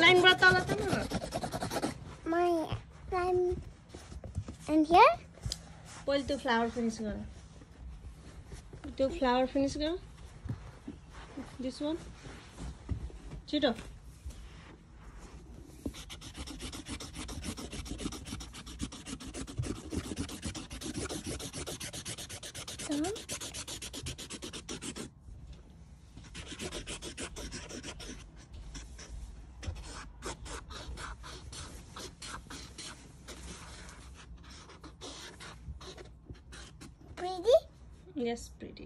Line brought My line. And here? Pull the flower finish girl. The flower finish girl. This one. Chito. Done. Pretty? Yes, pretty.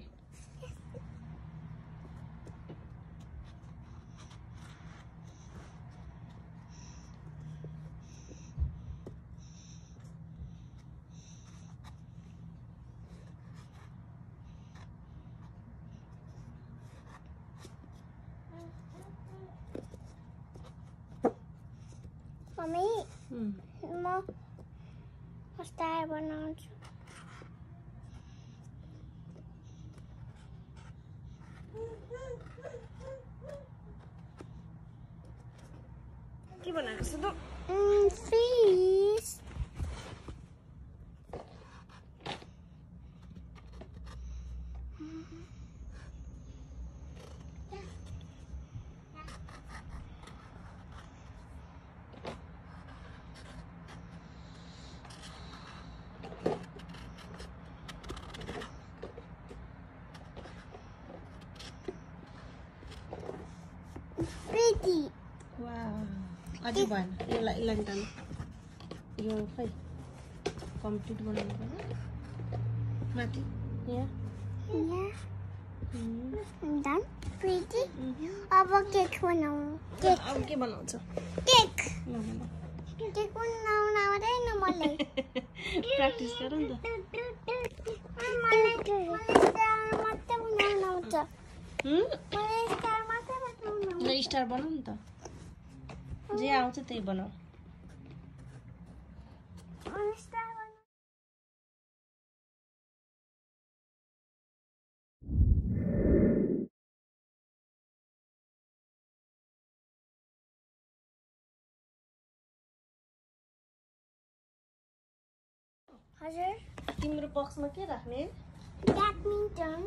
Mommy, mo star बनाउँछु के बनाएको छ त? Fish. Pretty. Wow. अझै भएन यसलाई टान यो खै कम्प्लिट बनाउनु पर्यो माथि यहाँ Yeah. Done. Pretty. अब केक बनाऊ केक अब के बनाउँछ केक नबनाऊ केक बनाउन आउँदैन मलाई प्र्याक्टिस गर नि त मलाई स्टार मात्रै बनाउन आउँछ मलाई स्टार मात्रै बनाउन आउँछ ल स्टार बनाऊ नि त जे आउँछ त्यही बनाऊ मलाई स्टार बनाउन हजुर तिम्रो बक्समा के राख्ने ब्याडमिन्टन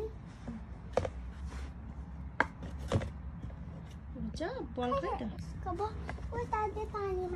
हुन्छ बल खै त कब उता दे पानीमा